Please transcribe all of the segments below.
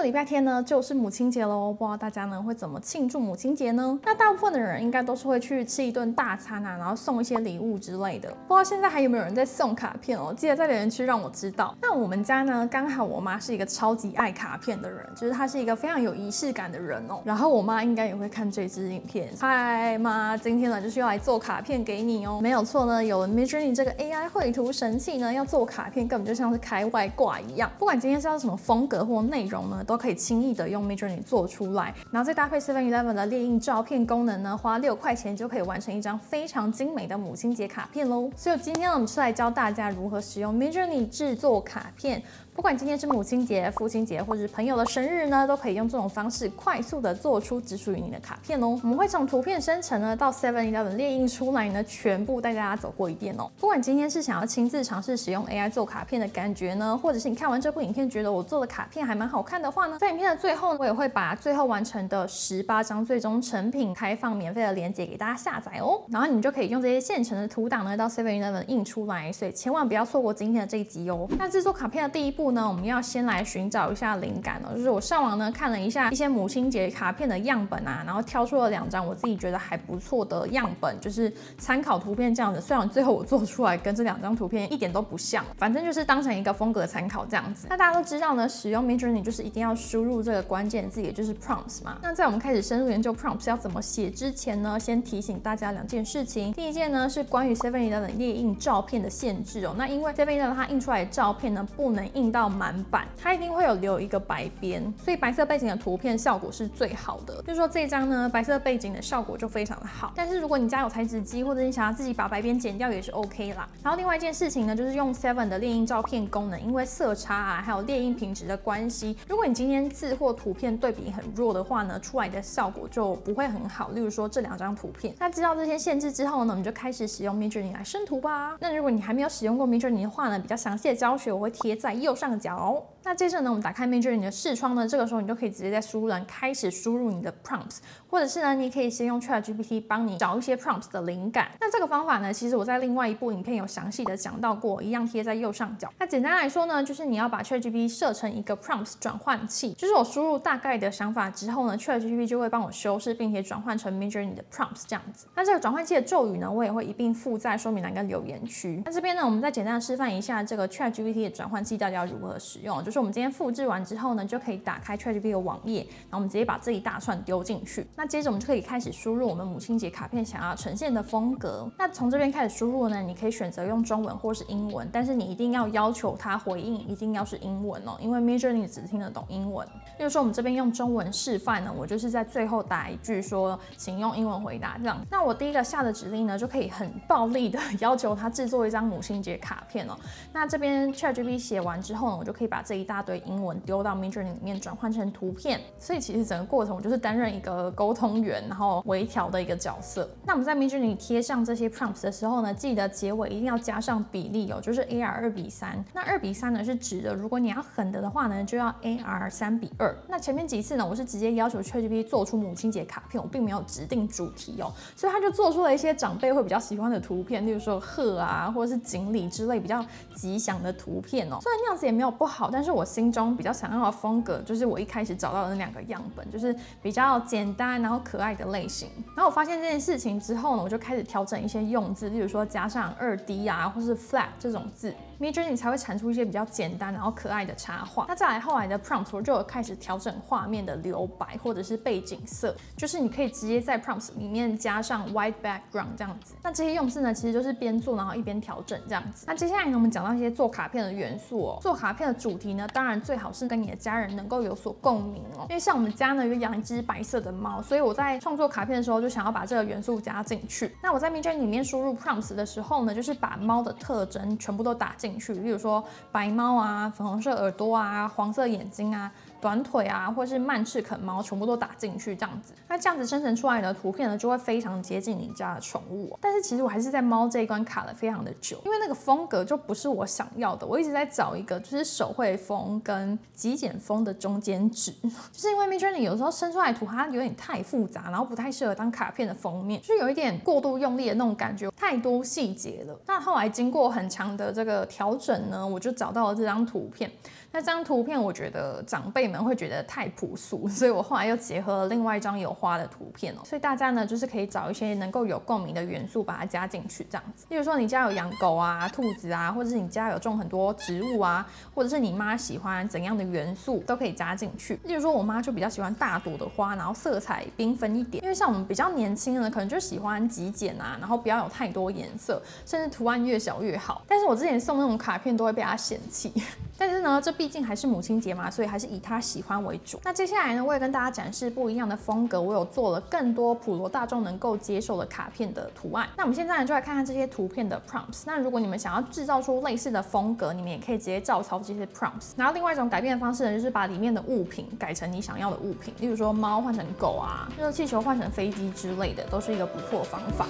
个礼拜天呢，就是母亲节喽，不知道大家呢会怎么庆祝母亲节呢？那大部分的人应该都是会去吃一顿大餐啊，然后送一些礼物之类的。不知道现在还有没有人在送卡片哦？记得在留言区让我知道。那我们家呢，刚好我妈是一个超级爱卡片的人，就是她是一个非常有仪式感的人哦。然后我妈应该也会看这支影片。嗨妈，今天呢就是要来做卡片给你哦。没有错呢，有了 Midjourney 这个 AI 绘图神器呢，要做卡片根本就像是开外挂一样。不管今天是要什么风格或内容呢，都可以轻易的用 Midjourney 做出来，然后再搭配 7-Eleven 的列印照片功能呢，花6块钱就可以完成一张非常精美的母亲节卡片喽。所以今天呢，我们是来教大家如何使用 Midjourney 制作卡片。不管今天是母亲节、父亲节，或者是朋友的生日呢，都可以用这种方式快速的做出只属于你的卡片哦。我们会从图片生成呢，到 7-Eleven 列印出来呢，全部带大家走过一遍哦。不管今天是想要亲自尝试使用 AI 做卡片的感觉呢，或者是你看完这部影片觉得我做的卡片还蛮好看的话呢，在影片的最后呢，我也会把最后完成的18张最终成品开放免费的链接给大家下载哦。然后你们就可以用这些现成的图档呢，到 7-Eleven 印出来，所以千万不要错过今天的这一集哦。那制作卡片的第一步呢，我们要先来寻找一下灵感哦，就是我上网呢看了一下一些母亲节卡片的样本啊，然后挑出了2张我自己觉得还不错的样本，就是参考图片这样子。虽然最后我做出来跟这2张图片一点都不像，反正就是当成一个风格参考这样子。那大家都知道呢，使用 Midjourney 就是一定要输入这个关键字，也就是 prompts 嘛。那在我们开始深入研究 prompts 要怎么写之前呢，先提醒大家2件事情。第一件呢是关于 7-Eleven 列印照片的限制哦。那因为 7-Eleven 它印出来的照片呢不能印到满版，它一定会有留一个白边，所以白色背景的图片效果是最好的。就是说这一张呢，白色背景的效果就非常的好。但是如果你家有裁纸机，或者你想要自己把白边剪掉也是 OK 啦。然后另外一件事情呢，就是用 7 的列印照片功能，因为色差啊，还有列印品质的关系，如果你今天字或图片对比很弱的话呢，出来的效果就不会很好。例如说这2张图片。那知道这些限制之后呢，我们就开始使用 Midjourney 来生图吧。那如果你还没有使用过 Midjourney 的话呢，比较详细的教学我会贴在右上角哦。那接着呢，我们打开 Midjourney 的视窗呢，这个时候你就可以直接在输入栏开始输入你的 prompts， 或者是呢，你可以先用 ChatGPT 帮你找一些 prompts 的灵感。那这个方法呢，其实我在另外一部影片有详细的讲到过，一样贴在右上角。那简单来说呢，就是你要把 ChatGPT 设成一个 prompts 转换器，就是我输入大概的想法之后呢 ，ChatGPT 就会帮我修饰并且转换成 Midjourney 的 prompts 这样子。那这个转换器的咒语呢，我也会一并附在说明栏跟留言区。那这边呢，我们再简单的示范一下这个 ChatGPT 的转换器到底要如何使用。就是我们今天复制完之后呢，就可以打开 ChatGPT 的网页，然后我们直接把这一大串丢进去。那接着我们就可以开始输入我们母亲节卡片想要呈现的风格。那从这边开始输入呢，你可以选择用中文或是英文，但是你一定要求它回应一定要是英文哦，因为 Midjourney 只听得懂英文。例如说我们这边用中文示范呢，我就是在最后打一句说，请用英文回答这样。那我第一个下的指令呢，就可以很暴力的要求它制作一张母亲节卡片哦。那这边 ChatGPT 写完之后呢，我就可以把这一大堆英文丢到 Midjourney 里面转换成图片。所以其实整个过程我就是担任一个沟通员，然后微调的一个角色。那我们在 Midjourney 贴上这些 prompts 的时候呢，记得结尾一定要加上比例哦，就是 AR2:3。那2:3呢是指的，如果你要狠的话呢，就要 AR3:2。那前面几次呢，我是直接要求 ChatGPT 做出母亲节卡片，我并没有指定主题哦，所以他就做出了一些长辈会比较喜欢的图片，例如说鹤啊，或者是锦鲤之类比较吉祥的图片哦。虽然那样子也没有不好，但是我心中比较想要的风格就是我一开始找到的那2个样本，就是比较简单然后可爱的类型。然后我发现这件事情之后呢，我就开始调整一些用字，例如说加上2D 啊，或是 flat 这种字。Midjourney 才会产出一些比较简单然后可爱的插画。那再来后来的 prompts 我就有开始调整画面的留白或者是背景色，就是你可以直接在 prompts 里面加上 white background 这样子。那这些用字呢，其实就是边做然后一边调整这样子。那接下来呢，我们讲到一些做卡片的元素哦。做卡片的主题呢，当然最好是跟你的家人能够有所共鸣哦。因为像我们家呢有养一只白色的猫，所以我在创作卡片的时候就想要把这个元素加进去。那我在 Midjourney 里面输入 prompts 的时候呢，就是把猫的特征全部都打进去，例如说白猫啊、粉红色耳朵啊、黄色眼睛啊、短腿啊，或是曼赤肯猫，全部都打进去这样子。那这样子生成出来的图片呢，就会非常接近你家的宠物。但是其实我还是在猫这一关卡了非常的久，因为那个风格就不是我想要的。我一直在找一个就是手绘风跟极简风的中间值，就是因为 Midjourney 有时候生出来的图它有点太复杂，然后不太适合当卡片的封面，就是有一点过度用力的那种感觉，太多细节了。那后来经过很长的这个调整呢，我就找到了这张图片。 那这张图片我觉得长辈们会觉得太朴素，所以我后来又结合了另外一张有花的图片哦。所以大家呢就是可以找一些能够有共鸣的元素把它加进去，这样子。例如说你家有养狗啊、兔子啊，或者是你家有种很多植物啊，或者是你妈喜欢怎样的元素都可以加进去。例如说我妈就比较喜欢大朵的花，然后色彩缤纷一点。因为像我们比较年轻的，可能就喜欢极简啊，然后不要有太多颜色，甚至图案越小越好。但是我之前送那种卡片都会被她嫌弃。但是呢，这毕竟还是母亲节嘛，所以还是以她喜欢为主。那接下来呢，我也跟大家展示不一样的风格，我有做了更多普罗大众能够接受的卡片的图案。那我们现在呢，就来看看这些图片的 prompts。那如果你们想要制造出类似的风格，你们也可以直接照抄这些 prompts。然后另外一种改变的方式呢，就是把里面的物品改成你想要的物品，例如说猫换成狗啊，热气球换成飞机之类的，都是一个不错的方法。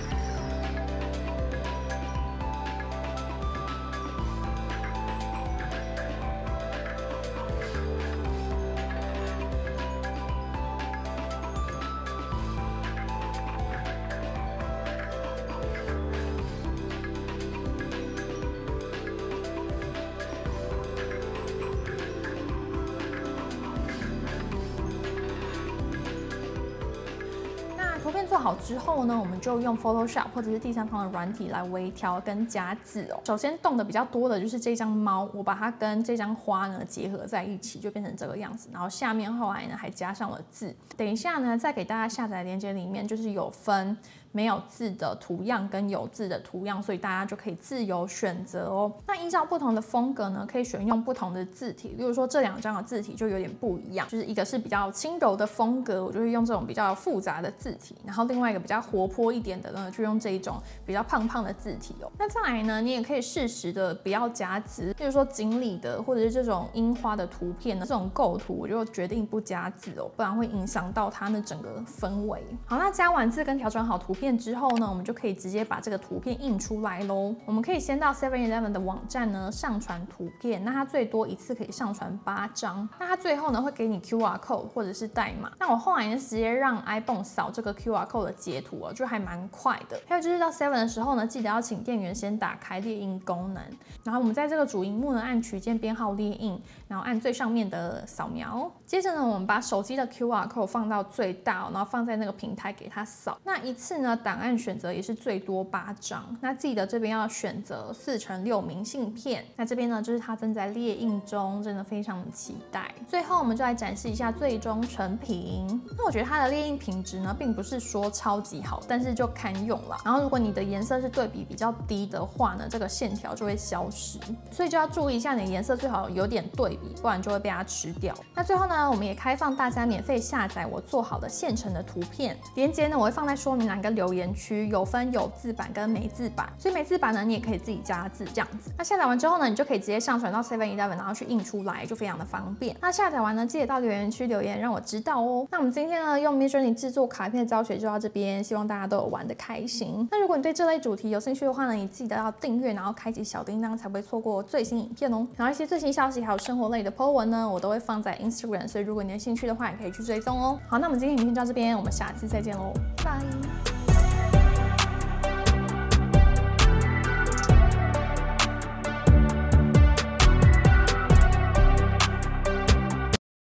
图片做好之后呢，我们就用 Photoshop 或者是第三方的软体来微调跟加字哦。首先动的比较多的就是这张猫，我把它跟这张花呢结合在一起，就变成这个样子。然后下面后来呢还加上了字。等一下呢，再给大家下载链接里面就是有分没有字的图样跟有字的图样，所以大家就可以自由选择哦。那依照不同的风格呢，可以选用不同的字体。例如说这两张的字体就有点不一样，就是一个是比较轻柔的风格，我就会用这种比较复杂的字体。然后另外一个比较活泼一点的呢，就用这一种比较胖胖的字体哦。那再来呢，你也可以适时的不要加字，例如说锦鲤的或者是这种樱花的图片呢，这种构图我就决定不加字哦，不然会影响到它那整个氛围。好，那加完字跟调整好图片之后呢，我们就可以直接把这个图片印出来咯。我们可以先到 7-Eleven 的网站呢上传图片，那它最多一次可以上传8张。那它最后呢会给你 QR code 或者是代码。那我后来呢直接让 iPhone 扫这个 QR code 的截图哦，就还蛮快的。还有就是到 7 的时候呢，记得要请店员先打开列印功能，然后我们在这个主萤幕呢按取件编号列印，然后按最上面的扫描。接着呢，我们把手机的 QR code 放到最大哦，然后放在那个平台给它扫。那一次呢，档案选择也是最多8张。那记得这边要选择4x6明信片。那这边呢，就是它正在列印中，真的非常的期待。最后我们就来展示一下最终成品。那我觉得它的列印品质呢，并不是说超级好，但是就堪用啦。然后如果你的颜色是对比比较低的话呢，这个线条就会消失，所以就要注意一下你的颜色最好有点对比，不然就会被它吃掉。那最后呢，我们也开放大家免费下载我做好的现成的图片，链接呢我会放在说明栏跟留言区，有分有字版跟没字版，所以没字版呢你也可以自己加字这样子。那下载完之后呢，你就可以直接上传到 7-Eleven， 然后去印出来，就非常的方便。那下载完呢，记得到留言区留言让我知道哦。那我们今天呢用 Midjourney 制作卡片的教学就到这边，希望大家都有玩得开心。那如果你对这类主题有兴趣的话呢，你记得要订阅，然后开启小叮当，才不会错过最新影片哦。然后一些最新消息还有生活类的 po 文呢，我都会放在 Instagram， 所以如果你有兴趣的话，也可以去追踪哦。好，那我们今天影片就到这边，我们下次再见喽，拜。